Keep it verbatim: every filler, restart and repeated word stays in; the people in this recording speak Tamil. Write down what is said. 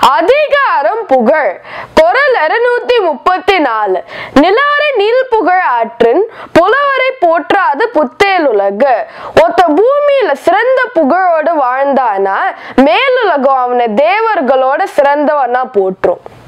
அதிகாரம் புகழ். குறள் இருநூத்தி முப்பத்தி நாலு. நிலாரை நீல் புகழ் ஆற்றின் புலவரை போற்றாது புத்தேல் உலகு. ஒத்த பூமியில சிறந்த புகழோடு வாழ்ந்தானா மேலுலகம் அவனை தேவர்களோட சிறந்தவனா போற்றும்.